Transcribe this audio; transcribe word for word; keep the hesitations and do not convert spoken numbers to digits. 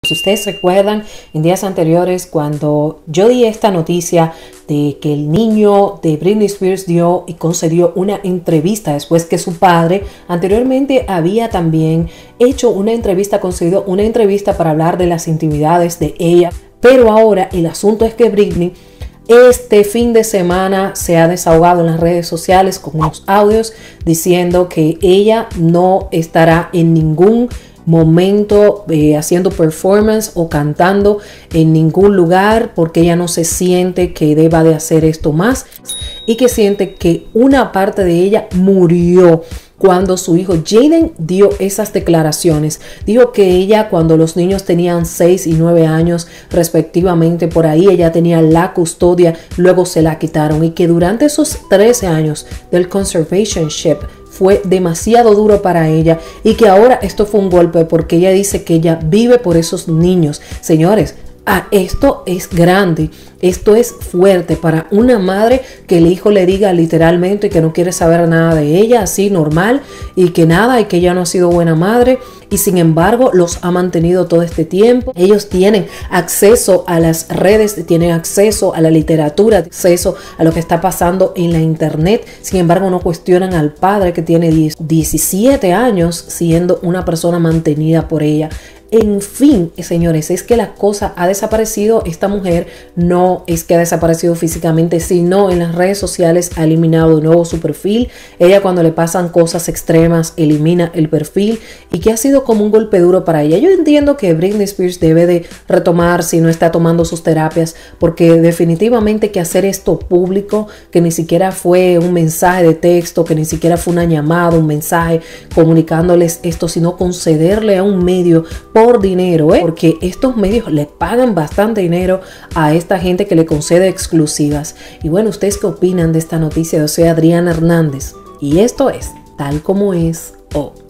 Si ustedes recuerdan, en días anteriores cuando yo di esta noticia de que el niño de Britney Spears dio y concedió una entrevista después que su padre anteriormente había también hecho una entrevista, concedido una entrevista para hablar de las intimidades de ella. Pero ahora el asunto es que Britney este fin de semana se ha desahogado en las redes sociales con unos audios diciendo que ella no estará en ningún momento eh, haciendo performance o cantando en ningún lugar porque ella no se siente que deba de hacer esto más y que siente que una parte de ella murió cuando su hijo Jaden dio esas declaraciones. Dijo que ella, cuando los niños tenían seis y nueve años respectivamente, por ahí ella tenía la custodia, luego se la quitaron, y que durante esos trece años del conservationship fue demasiado duro para ella y que ahora esto fue un golpe porque ella dice que ella vive por esos niños. Señores, ah, esto es grande, esto es fuerte para una madre que el hijo le diga literalmente que no quiere saber nada de ella, así normal, y que nada, y que ella no ha sido buena madre, y sin embargo los ha mantenido todo este tiempo. Ellos tienen acceso a las redes, tienen acceso a la literatura, acceso a lo que está pasando en la internet. Sin embargo, no cuestionan al padre que tiene diecisiete años siendo una persona mantenida por ella. En fin, señores, es que la cosa ha desaparecido. Esta mujer no es que ha desaparecido físicamente, sino en las redes sociales ha eliminado de nuevo su perfil. Ella, cuando le pasan cosas extremas, elimina el perfil, y que ha sido como un golpe duro para ella. Yo entiendo que Britney Spears debe de retomar si no está tomando sus terapias, porque definitivamente que hacer esto público, que ni siquiera fue un mensaje de texto, que ni siquiera fue una llamada, un mensaje comunicándoles esto, sino concederle a un medio por dinero, ¿eh? Porque estos medios le pagan bastante dinero a esta gente que le concede exclusivas. Y bueno, ¿ustedes qué opinan de esta noticia? Yo soy Adriana Hernández y esto es Tal Como Es O.